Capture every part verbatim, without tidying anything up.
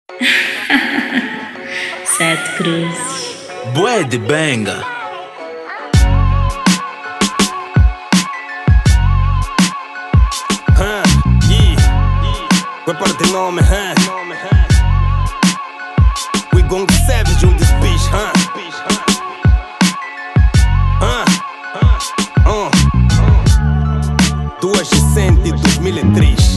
Sete cruzes. Bué de benga. Huh, yeah. We're part of the nome, huh? We gon' get savage on this bitch, huh? Huh? Uh. duas de dois mil e três.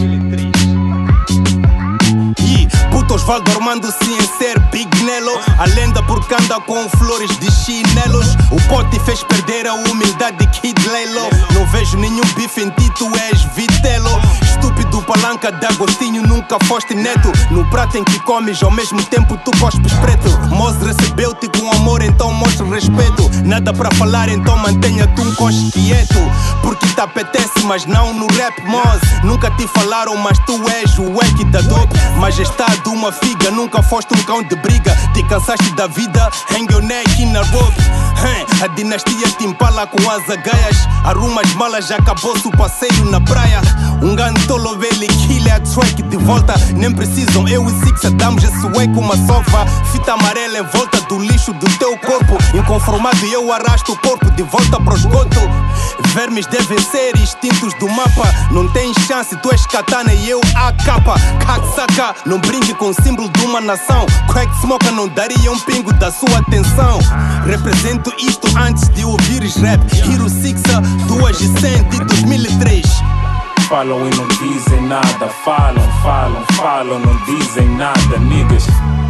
Osvaldo Armando-se em ser Big Nelo. A lenda porque anda com flores de chinelos. O pote fez perder a humildade de Kid Lelo. Não vejo nenhum bife em ti, tu és vitelo. Estúpido palanca de Agostinho, nunca foste neto. No prato em que comes, ao mesmo tempo tu cospes preto. Mose recebeu-te com amor, então mostra respeito. Nada para falar, então mantenha-te um coche quieto. Porque te apetece, mas não no rap, Mose. Nunca te falaram, mas tu és o equi da dope. Majestade, uma figa, nunca foste um cão de briga. Te cansaste da vida, hang your neck in a rope. Hein, a dinastia te empala com as agaias. Arruma as malas, já acabou-se o passeio na praia. Um gantolo velho, kill a track de volta. Nem precisam, eu e Sixa damos esse eco uma sova. Fita amarela em volta do lixo do teu corpo. Inconformado eu arrasto o corpo de volta pro esgoto. Vermes devem ser extintos do mapa. Não tens chance, tu és katana e eu a capa. Kaksaka, não brinque com o símbolo de uma nação. Crack Smoker não daria um pingo da sua atenção. Represento isto antes de ouvires rap. Hero Sixa, duas de cem de dois mil e três. Falam e não dizem nada. Falam, falam, falam, não dizem nada, niggas.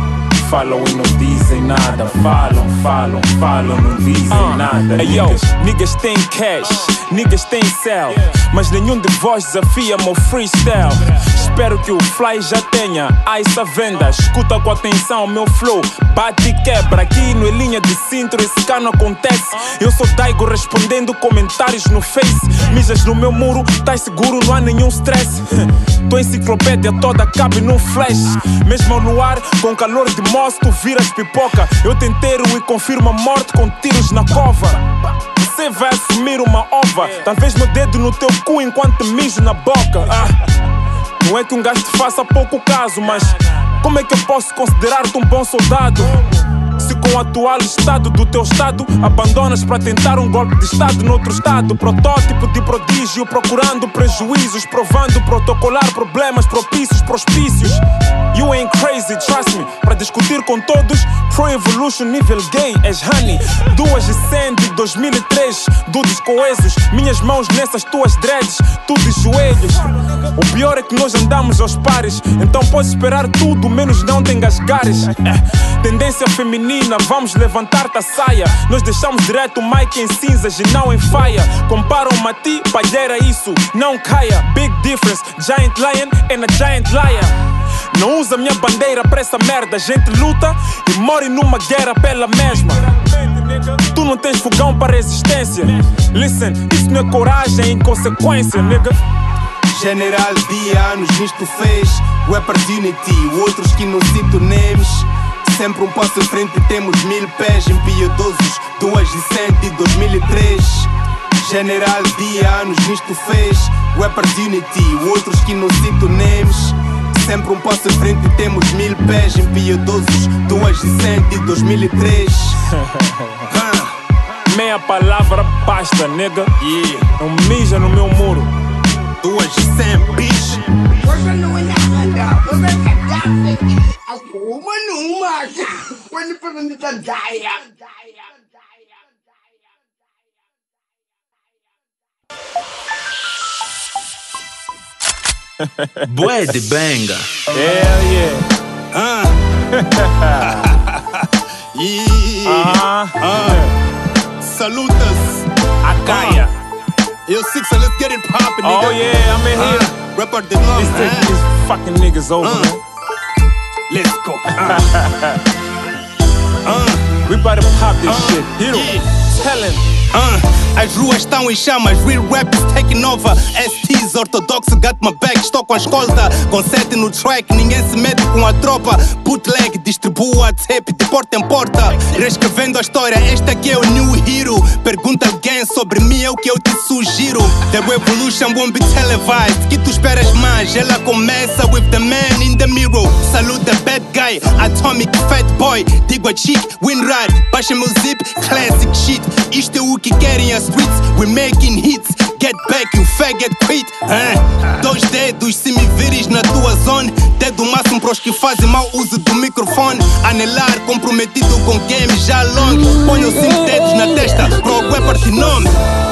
Falam e não dizem nada. Falam, falam, falam, não dizem uh, nada. Hey yo, niggas tem cash, niggas tem cell, mas nenhum de vós desafia meu freestyle. Espero que o fly já tenha ice à venda. Escuta com atenção o meu flow, bate e quebra. Aqui no é linha de cinto, esse cano acontece. Eu sou Daigo respondendo comentários no Face. Mijas no meu muro, tá seguro, não há nenhum stress. Tua enciclopédia toda cabe num flash. Mesmo no ar, com calor de moço, tu viras pipoca. Eu te enterro e confirmo a morte com tiros na cova. Você vai assumir uma ova. Talvez meu dedo no teu cu enquanto mijo na boca. ah. Não é que um gajo te faça pouco caso, mas como é que eu posso considerar-te um bom soldado? Se com o atual estado do teu estado abandonas para tentar um golpe de estado noutro estado. Protótipo de prodígio, procurando prejuízos, provando protocolar problemas propícios, prospícios. You ain't crazy, trust me. Para discutir com todos, Pro Evolution nível gay, és honey. Duas de cem de dois mil e três, dudes coesos. Minhas mãos nessas tuas dreads, tu de joelhos. O pior é que nós andamos aos pares, então podes esperar tudo, menos não te engasgares. Tendência feminina, vamos levantar-te a saia. Nós deixamos direto o mic em cinzas e não em faia. Comparam-me a ti, palheira isso, não caia. Big difference, giant lion and a giant liar. Não usa minha bandeira pra essa merda. A gente luta e morre numa guerra pela mesma. Tu não tens fogão para resistência. Listen, isso não é coragem, é inconsequência, nigga. General de anos nisto fez Weapons Unity, outros que não cito names. Sempre um passo em frente, temos mil pés impiedosos. Duas de cem de dois mil e três. General de anos nisto fez Weapons Unity, outros que não cito names. Sempre um passo em frente, temos mil pés impiedosos. Duas de cem de dois mil e três. Meia palavra basta, nigga. Yeah. Não mija no meu muro. Duas de cem, bitch. Bué de benga. Hell yeah. Uh. yeah. Uh-huh. uh. Salutas. Akaya. Uh. Yo, Sixa, let's get it poppin', nigga. Oh yeah, I'm in here. Uh. Rep out the love, Let's take uh. these fucking niggas over, uh. man. Let's go. Uh. uh. We about to pop this uh. shit. Hero, yeah. tell him. Uh, as ruas estão em chamas, real rap is taking over. S T's ortodoxo, got my back, estou com a escolta. Com sete no track, ninguém se mete com a tropa. Bootleg, distribuo WhatsApp de porta em porta. Reescrevendo a história, este aqui é o new hero. Pergunta alguém sobre mim, é o que eu te sugiro. The revolution won't be televised. Que tu esperas mais? Ela começa with the man in the mirror. Salute the bad guy, atomic fat boy. Digo a chick, Winride, baixa meu zip, classic shit. Isto é o que querem as streets, we making hits. Get back, you faggot quit. uh. Dois dedos se me vires na tua zone. Dedo máximo pros que fazem mau uso do microfone. Anelar, comprometido com game já long. Ponho cinco dedos na testa, pro rapper de nome.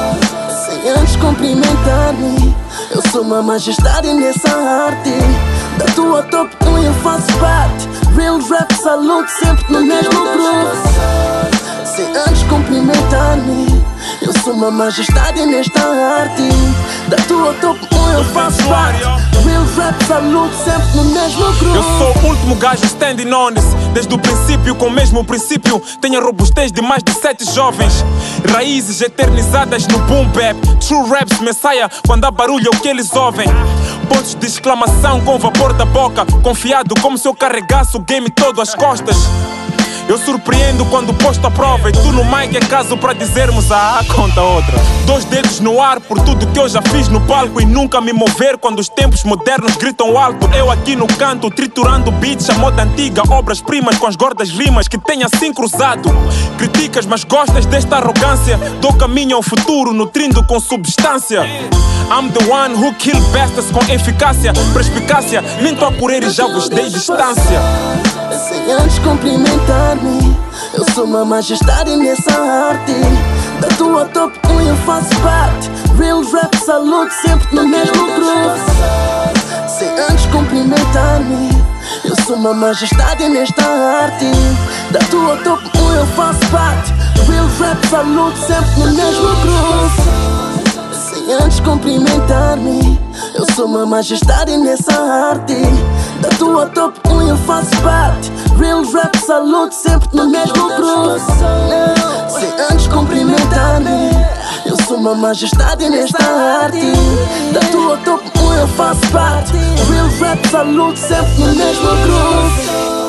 Sem antes cumprimentar-me, eu sou uma majestade nessa arte. Da tua top um eu faço parte. Real rap, salute sempre no mesmo groove. Sem antes cumprimentar-me, eu sou uma majestade nesta arte. Da tua top um eu faço parte. Real rap, salute sempre no mesmo groove. Eu sou o último gajo standing on this. Desde o princípio, com o mesmo princípio. Tenho a robustez de mais de sete jovens. Raízes eternizadas no boom bap. True raps, Messiah, quando há barulho é o que eles ouvem. Pontos de exclamação com vapor da boca. Confiado como se eu carregasse o game todo às costas. Eu surpreendo quando posto a prova. E tu no mic é caso para dizermos ah, conta outra. Dois dedos no ar por tudo que eu já fiz no palco. E nunca me mover quando os tempos modernos gritam alto. Eu aqui no canto, triturando beats, a moda antiga. Obras-primas com as gordas rimas que tenho assim cruzado. Criticas mas gostas desta arrogância. Dou caminho ao futuro, nutrindo com substância. I'm the one who kill bastards com eficácia. Perspicácia, nem tô a correr e já vos dei distância. Sem antes cumprimentar-me, eu sou uma majestade nessa arte. Da tua top um eu faço parte. Real rap, salute sempre no mesmo groove. Sem antes cumprimentar-me, eu sou uma majestade nesta arte. Da tua top um eu faço parte. Real rap, salute sempre no mesmo groove. Sem antes cumprimentar-me, eu sou uma majestade nessa arte. Da tua top um eu faço parte. Real rap, salute sempre no mesmo groove. Sem antes cumprimentar-me, eu sou uma majestade nesta arte. Da tua top um eu faço parte. Real rap, salute sempre no mesmo groove.